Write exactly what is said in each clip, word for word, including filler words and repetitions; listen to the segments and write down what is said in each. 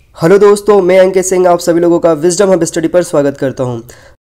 Hello दोस्तों, मैं अंकित सिंह आप सभी लोगों का विजडम हब स्टडी पर स्वागत करता हूं।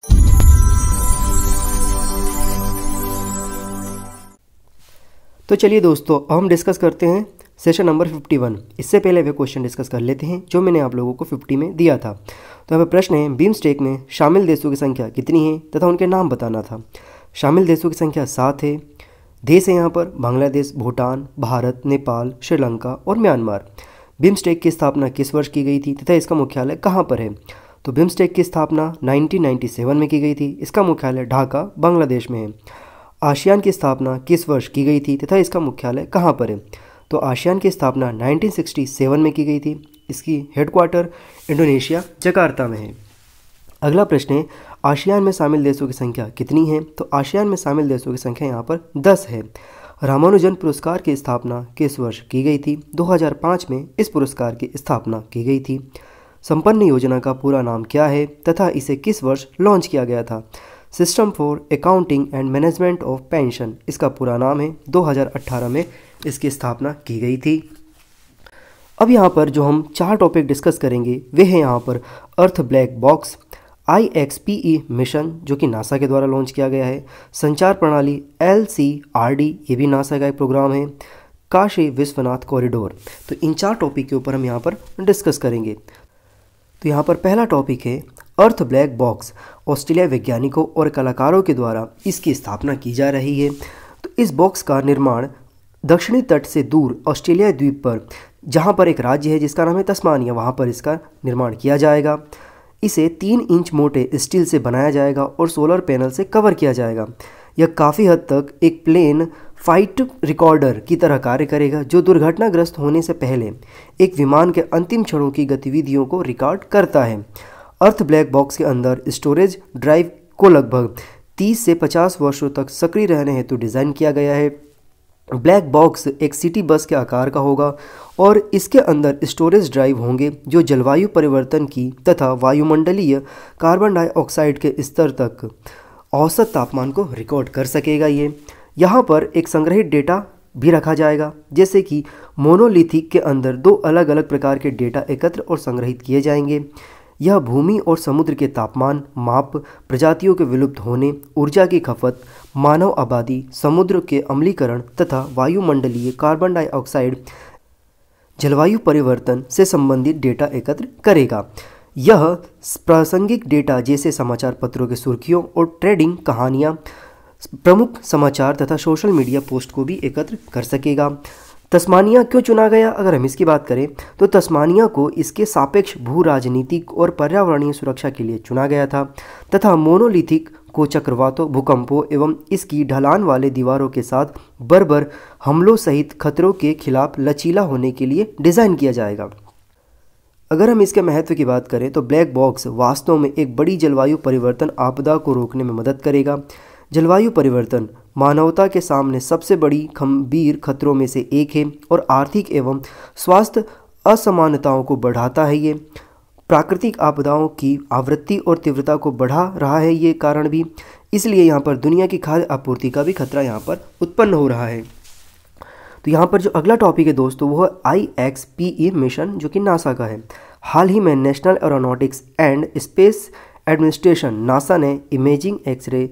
तो चलिए दोस्तों, अब हम डिस्कस करते हैं सेशन नंबर इक्यावन। इससे पहले वे क्वेश्चन डिस्कस कर लेते हैं जो मैंने आप लोगों को पचास में दिया था। तो यहाँ पर प्रश्न है, बिम्स्टेक में शामिल देशों की संख्या कितनी है तथा उनके नाम बताना था। शामिल देशों की संख्या सात है। देश है यहाँ पर बांग्लादेश, भूटान, भारत, नेपाल, श्रीलंका और म्यांमार। बिम्स्टेक की स्थापना किस वर्ष की गई थी तथा इसका मुख्यालय कहाँ पर है। तो बिम्स्टेक की स्थापना उन्नीस सौ सत्तानवे में की गई थी। इसका मुख्यालय ढाका, बांग्लादेश में है। आसियान की स्थापना किस वर्ष की गई थी तथा इसका मुख्यालय कहाँ पर है। तो आसियान की स्थापना उन्नीस सौ सरसठ में की गई थी। इसकी हेडक्वार्टर इंडोनेशिया, जकार्ता में है। अगला प्रश्न है, आसियान में शामिल देशों की संख्या कितनी है। तो आसियान में शामिल देशों की संख्या यहाँ पर दस है। रामानुजन पुरस्कार की स्थापना किस वर्ष की गई थी। दो हज़ार पाँच में इस पुरस्कार की स्थापना की गई थी। संपन्न योजना का पूरा नाम क्या है तथा इसे किस वर्ष लॉन्च किया गया था। System for accounting and management of pension, इसका पूरा नाम है। दो हज़ार अठारह में इसकी स्थापना की गई थी। अब यहाँ पर जो हम चार टॉपिक डिस्कस करेंगे वे हैं यहाँ पर Earth black box, I X P E mission जो कि नासा के द्वारा लॉन्च किया गया है, संचार प्रणाली एल सी आर डी ये भी नासा का एक प्रोग्राम है, काशी विश्वनाथ कॉरिडोर। तो इन चार टॉपिक के ऊपर हम यहाँ पर डिस्कस करेंगे। तो यहाँ पर पहला टॉपिक है अर्थ ब्लैक बॉक्स। ऑस्ट्रेलिया वैज्ञानिकों और कलाकारों के द्वारा इसकी स्थापना की जा रही है। तो इस बॉक्स का निर्माण दक्षिणी तट से दूर ऑस्ट्रेलिया द्वीप पर, जहाँ पर एक राज्य है जिसका नाम है तस्मानिया, वहाँ पर इसका निर्माण किया जाएगा। इसे तीन इंच मोटे स्टील से बनाया जाएगा और सोलर पैनल से कवर किया जाएगा। यह काफ़ी हद तक एक प्लेन फाइट रिकॉर्डर की तरह कार्य करेगा जो दुर्घटनाग्रस्त होने से पहले एक विमान के अंतिम क्षणों की गतिविधियों को रिकॉर्ड करता है। अर्थ ब्लैक बॉक्स के अंदर स्टोरेज ड्राइव को लगभग तीस से पचास वर्षों तक सक्रिय रहने हेतु डिज़ाइन किया गया है। ब्लैक बॉक्स एक सिटी बस के आकार का होगा और इसके अंदर स्टोरेज ड्राइव होंगे जो जलवायु परिवर्तन की तथा वायुमंडलीय कार्बन डाइऑक्साइड के स्तर तक औसत तापमान को रिकॉर्ड कर सकेगा। ये यहाँ पर एक संग्रहित डेटा भी रखा जाएगा, जैसे कि मोनोलिथिक के अंदर दो अलग अलग प्रकार के डेटा एकत्र और संग्रहित किए जाएंगे। यह भूमि और समुद्र के तापमान माप, प्रजातियों के विलुप्त होने, ऊर्जा की खपत, मानव आबादी, समुद्र के अम्लीकरण तथा वायुमंडलीय कार्बन डाइऑक्साइड, जलवायु परिवर्तन से संबंधित डेटा एकत्र करेगा। यह प्रासंगिक डेटा जैसे समाचार पत्रों के सुर्खियों और ट्रेडिंग कहानियाँ, प्रमुख समाचार तथा सोशल मीडिया पोस्ट को भी एकत्र कर सकेगा। तस्मानिया क्यों चुना गया, अगर हम इसकी बात करें तो तस्मानिया को इसके सापेक्ष भू राजनीतिक और पर्यावरणीय सुरक्षा के लिए चुना गया था तथा मोनोलिथिक को चक्रवातों, भूकंपों एवं इसकी ढलान वाले दीवारों के साथ बर्बर हमलों सहित खतरों के खिलाफ लचीला होने के लिए डिज़ाइन किया जाएगा। अगर हम इसके महत्व की बात करें तो ब्लैक बॉक्स वास्तव में एक बड़ी जलवायु परिवर्तन आपदा को रोकने में मदद करेगा। जलवायु परिवर्तन मानवता के सामने सबसे बड़ी गंभीर खतरों में से एक है और आर्थिक एवं स्वास्थ्य असमानताओं को बढ़ाता है। ये प्राकृतिक आपदाओं की आवृत्ति और तीव्रता को बढ़ा रहा है ये कारण भी, इसलिए यहाँ पर दुनिया की खाद्य आपूर्ति का भी खतरा यहाँ पर उत्पन्न हो रहा है। तो यहाँ पर जो अगला टॉपिक है दोस्तों वो है I X P E mission जो कि नासा का है। हाल ही में National Aeronautics and Space Administration NASA ने इमेजिंग एक्सरे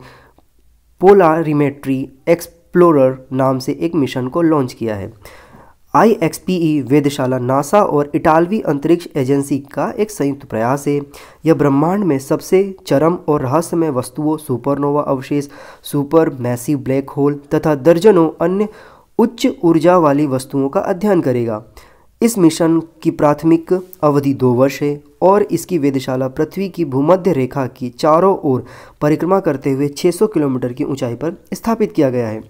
पोलारिमेट्री एक्सप्लोरर नाम से एक मिशन को लॉन्च किया है। आई एक्स पी ई वेधशाला नासा और इटालवी अंतरिक्ष एजेंसी का एक संयुक्त प्रयास है। यह ब्रह्मांड में सबसे चरम और रहस्यमय वस्तुओं, सुपरनोवा अवशेष, सुपर मैसिव ब्लैक होल तथा दर्जनों अन्य उच्च ऊर्जा वाली वस्तुओं का अध्ययन करेगा। इस मिशन की प्राथमिक अवधि दो वर्ष है और इसकी वेधशाला पृथ्वी की भूमध्य रेखा की चारों ओर परिक्रमा करते हुए छह सौ किलोमीटर की ऊंचाई पर स्थापित किया गया है।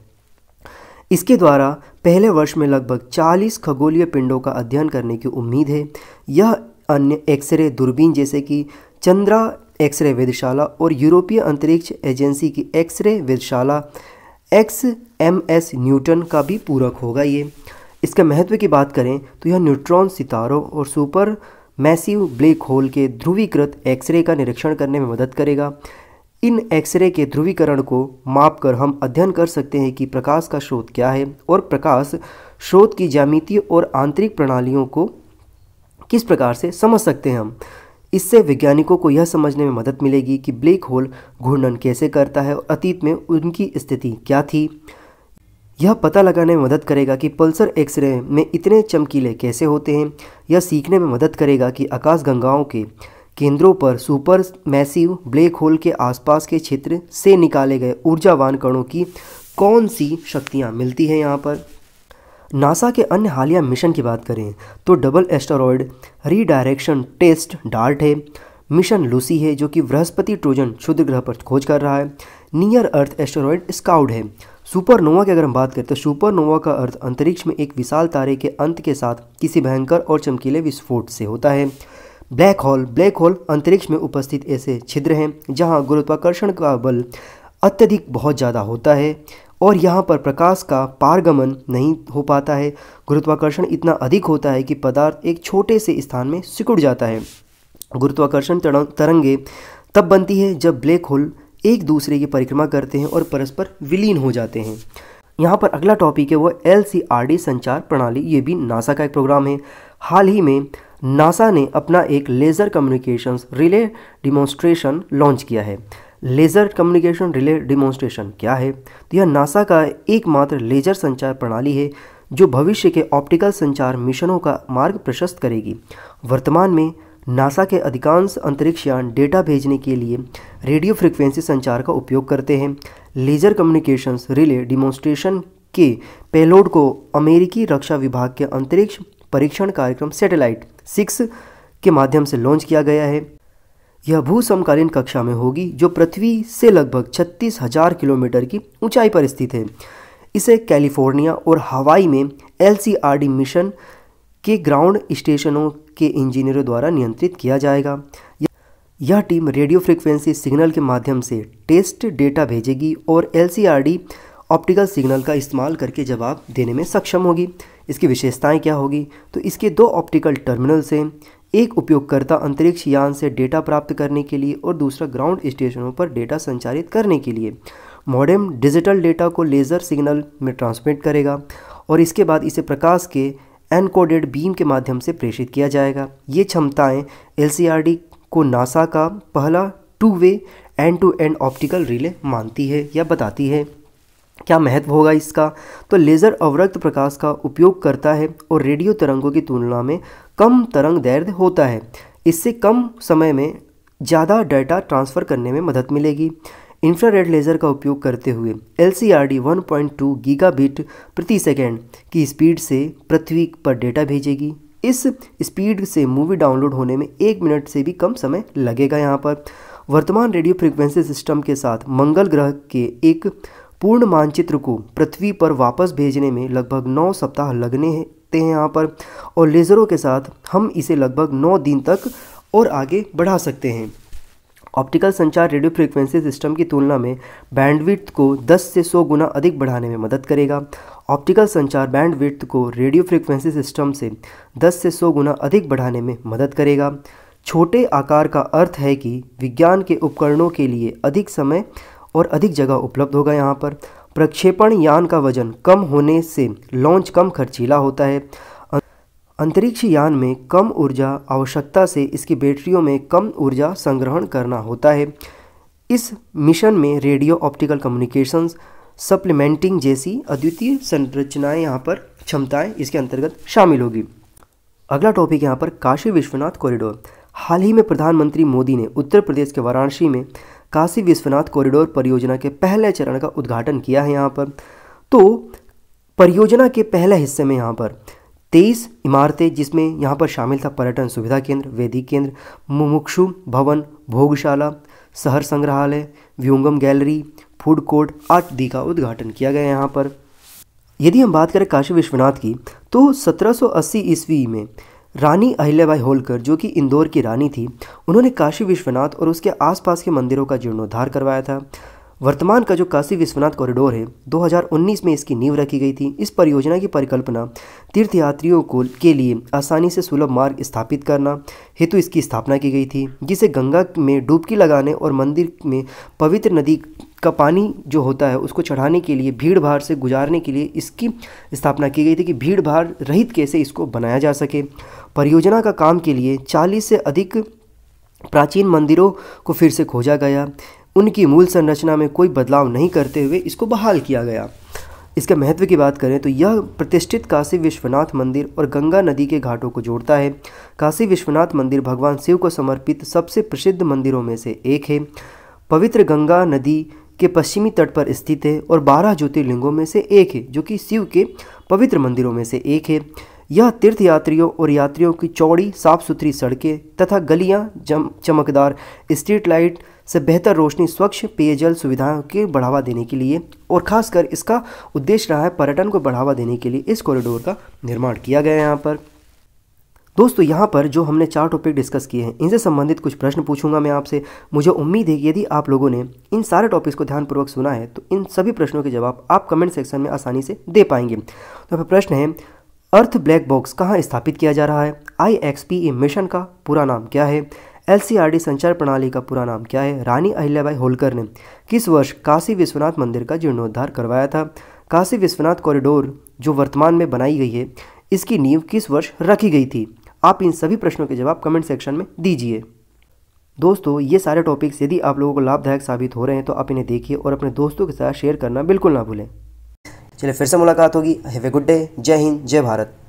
इसके द्वारा पहले वर्ष में लगभग चालीस खगोलीय पिंडों का अध्ययन करने की उम्मीद है। यह अन्य एक्सरे दूरबीन जैसे कि चंद्रा एक्सरे वेधशाला और यूरोपीय अंतरिक्ष एजेंसी की एक्सरे वेधशाला एक्स एम एस न्यूटन का भी पूरक होगा। ये इसके महत्व की बात करें तो यह न्यूट्रॉन सितारों और सुपर मैसिव ब्लैक होल के ध्रुवीकृत एक्सरे का निरीक्षण करने में मदद करेगा। इन एक्सरे के ध्रुवीकरण को मापकर हम अध्ययन कर सकते हैं कि प्रकाश का स्रोत क्या है और प्रकाश स्रोत की ज्यामितीय और आंतरिक प्रणालियों को किस प्रकार से समझ सकते हैं हम? इससे वैज्ञानिकों को यह समझने में मदद मिलेगी कि ब्लैक होल घूर्णन कैसे करता है और अतीत में उनकी स्थिति क्या थी। यह पता लगाने में मदद करेगा कि पल्सर एक्सरे में इतने चमकीले कैसे होते हैं। यह सीखने में मदद करेगा कि आकाशगंगाओं के केंद्रों पर सुपर मैसिव ब्लैक होल के आसपास के क्षेत्र से निकाले गए ऊर्जावान कणों की कौन सी शक्तियाँ मिलती हैं यहाँ पर। नासा के अन्य हालिया मिशन की बात करें तो double asteroid redirection test DART है, मिशन लूसी है जो कि बृहस्पति ट्रोजन क्षुद्र ग्रह पर खोज कर रहा है, नियर अर्थ एस्टेरॉयड स्काउट है। सुपरनोवा की अगर हम बात करें तो सुपरनोवा का अर्थ अंतरिक्ष में एक विशाल तारे के अंत के साथ किसी भयंकर और चमकीले विस्फोट से होता है। ब्लैक होल ब्लैक होल अंतरिक्ष में उपस्थित ऐसे छिद्र हैं जहां गुरुत्वाकर्षण का बल अत्यधिक बहुत ज़्यादा होता है और यहाँ पर प्रकाश का पारगमन नहीं हो पाता है। गुरुत्वाकर्षण इतना अधिक होता है कि पदार्थ एक छोटे से स्थान में सिकुड़ जाता है। गुरुत्वाकर्षण तरंगे तब बनती है जब ब्लैक होल एक दूसरे की परिक्रमा करते हैं और परस्पर विलीन हो जाते हैं। यहाँ पर अगला टॉपिक है वो एल सी आर डी संचार प्रणाली। ये भी नासा का एक प्रोग्राम है। हाल ही में नासा ने अपना एक laser communications relay demonstration launch किया है। लेज़र कम्युनिकेशन रिले डिमॉन्स्ट्रेशन क्या है? तो यह नासा का एकमात्र लेज़र संचार प्रणाली है जो भविष्य के ऑप्टिकल संचार मिशनों का मार्ग प्रशस्त करेगी। वर्तमान में नासा के अधिकांश अंतरिक्षयान डेटा भेजने के लिए रेडियो फ्रिक्वेंसी संचार का उपयोग करते हैं। लेज़र कम्युनिकेशंस रिले डिमॉन्स्ट्रेशन के पेलोड को अमेरिकी रक्षा विभाग के अंतरिक्ष परीक्षण कार्यक्रम सैटेलाइट सिक्स के माध्यम से लॉन्च किया गया है। यह भू समकालीन कक्षा में होगी जो पृथ्वी से लगभग छत्तीस हजार किलोमीटर की ऊंचाई पर स्थित है। इसे कैलिफोर्निया और हवाई में L C R D mission के ग्राउंड स्टेशनों के इंजीनियरों द्वारा नियंत्रित किया जाएगा। यह टीम रेडियो फ्रिक्वेंसी सिग्नल के माध्यम से टेस्ट डेटा भेजेगी और L C R D optical signal का इस्तेमाल करके जवाब देने में सक्षम होगी। इसकी विशेषताएं क्या होगी? तो इसके दो ऑप्टिकल टर्मिनल्स हैं, एक उपयोगकर्ता अंतरिक्ष यान से डेटा प्राप्त करने के लिए और दूसरा ग्राउंड स्टेशनों पर डेटा संचारित करने के लिए। मॉडेम डिजिटल डेटा को लेज़र सिग्नल में ट्रांसमिट करेगा और इसके बाद इसे प्रकाश के एनकोडेड बीम के माध्यम से प्रेषित किया जाएगा। ये क्षमताएं एल सी आर डी को नासा का पहला two way end to end optical relay मानती है या बताती है। क्या महत्व होगा इसका? तो लेज़र अवरक्त प्रकाश का उपयोग करता है और रेडियो तरंगों की तुलना में कम तरंग दैर्ध्य होता है। इससे कम समय में ज़्यादा डाटा ट्रांसफ़र करने में मदद मिलेगी। इंफ्रारेड लेज़र का उपयोग करते हुए L C R D one point two gigabit प्रति सेकेंड की स्पीड से पृथ्वी पर डेटा भेजेगी। इस स्पीड से मूवी डाउनलोड होने में एक मिनट से भी कम समय लगेगा। यहाँ पर वर्तमान रेडियो फ्रिक्वेंसी सिस्टम के साथ मंगल ग्रह के एक पूर्ण मानचित्र को पृथ्वी पर वापस भेजने में लगभग नौ सप्ताह लगने हैं यहाँ पर, और लेज़रों के साथ हम इसे लगभग नौ दिन तक और आगे बढ़ा सकते हैं। ऑप्टिकल संचार रेडियो फ्रिक्वेंसी सिस्टम की तुलना में बैंडविड्थ को दस से सौ गुना अधिक बढ़ाने में मदद करेगा। ऑप्टिकल संचार बैंडविड्थ को रेडियो फ्रिक्वेंसी सिस्टम से दस से सौ गुना अधिक बढ़ाने में मदद करेगा। छोटे आकार का अर्थ है कि विज्ञान के उपकरणों के लिए अधिक समय और अधिक जगह उपलब्ध होगा। यहाँ पर प्रक्षेपण यान का वजन कम होने से लॉन्च कम खर्चीला होता है। अंतरिक्ष यान में कम ऊर्जा आवश्यकता से इसकी बैटरियों में कम ऊर्जा संग्रहण करना होता है। इस मिशन में रेडियो ऑप्टिकल कम्युनिकेशंस सप्लीमेंटिंग जैसी अद्वितीय संरचनाएं यहाँ पर क्षमताएं इसके अंतर्गत शामिल होगी। अगला टॉपिक यहाँ पर काशी विश्वनाथ कॉरिडोर। हाल ही में प्रधानमंत्री मोदी ने उत्तर प्रदेश के वाराणसी में काशी विश्वनाथ कॉरिडोर परियोजना के पहले चरण का उद्घाटन किया है। यहाँ पर तो परियोजना के पहले हिस्से में यहाँ पर तेईस इमारतें, जिसमें यहाँ पर शामिल था पर्यटन सुविधा केंद्र, वैदिक केंद्र, मुमुक्षु भवन, भोगशाला, शहर संग्रहालय, व्योंगम गैलरी, फूड कोर्ट आदि का उद्घाटन किया गया यहाँ पर। यदि हम बात करें काशी विश्वनाथ की तो सत्रह सौ अस्सी ईस्वी में रानी अहिल्याबाई होलकर, जो कि इंदौर की रानी थी, उन्होंने काशी विश्वनाथ और उसके आसपास के मंदिरों का जीर्णोद्धार करवाया था। वर्तमान का जो काशी विश्वनाथ कॉरिडोर है दो हज़ार उन्नीस में इसकी नींव रखी गई थी। इस परियोजना की परिकल्पना तीर्थयात्रियों को के लिए आसानी से सुलभ मार्ग स्थापित करना हेतु इसकी स्थापना की गई थी, जिसे गंगा में डुबकी लगाने और मंदिर में पवित्र नदी का पानी जो होता है उसको चढ़ाने के लिए भीड़ भाड़ से गुजारने के लिए इसकी स्थापना की गई थी कि भीड़ भाड़ रहित कैसे इसको बनाया जा सके। परियोजना का काम के लिए चालीस से अधिक प्राचीन मंदिरों को फिर से खोजा गया। उनकी मूल संरचना में कोई बदलाव नहीं करते हुए इसको बहाल किया गया। इसके महत्व की बात करें तो यह प्रतिष्ठित काशी विश्वनाथ मंदिर और गंगा नदी के घाटों को जोड़ता है। काशी विश्वनाथ मंदिर भगवान शिव को समर्पित सबसे प्रसिद्ध मंदिरों में से एक है। पवित्र गंगा नदी के पश्चिमी तट पर स्थित है और बारह ज्योतिर्लिंगों में से एक है, जो कि शिव के पवित्र मंदिरों में से एक है। यह तीर्थयात्रियों और यात्रियों की चौड़ी साफ सुथरी सड़कें तथा गलियां, चमकदार स्ट्रीट लाइट से बेहतर रोशनी, स्वच्छ पेयजल सुविधाओं के बढ़ावा देने के लिए और खासकर इसका उद्देश्य रहा है पर्यटन को बढ़ावा देने के लिए इस कॉरिडोर का निर्माण किया गया है। यहाँ पर दोस्तों यहाँ पर जो हमने चार टॉपिक डिस्कस किए हैं, इनसे संबंधित कुछ प्रश्न पूछूंगा मैं आपसे। मुझे उम्मीद है कि यदि आप लोगों ने इन सारे टॉपिक्स को ध्यानपूर्वक सुना है तो इन सभी प्रश्नों के जवाब आप कमेंट सेक्शन में आसानी से दे पाएंगे। तो यहाँ पर प्रश्न है, अर्थ ब्लैक बॉक्स कहाँ स्थापित किया जा रहा है? I X P E mission का पूरा नाम क्या है? एल सी आर डी संचार प्रणाली का पूरा नाम क्या है? रानी अहिल्याबाई होलकर ने किस वर्ष काशी विश्वनाथ मंदिर का जीर्णोद्धार करवाया था? काशी विश्वनाथ कॉरिडोर जो वर्तमान में बनाई गई है, इसकी नींव किस वर्ष रखी गई थी? आप इन सभी प्रश्नों के जवाब कमेंट सेक्शन में दीजिए। दोस्तों ये सारे टॉपिक्स यदि आप लोगों को लाभदायक साबित हो रहे हैं तो आप इन्हें देखिए और अपने दोस्तों के साथ शेयर करना बिल्कुल ना भूलें। चलिए फिर से मुलाकात होगी। Have a good day. जय हिंद, जय भारत।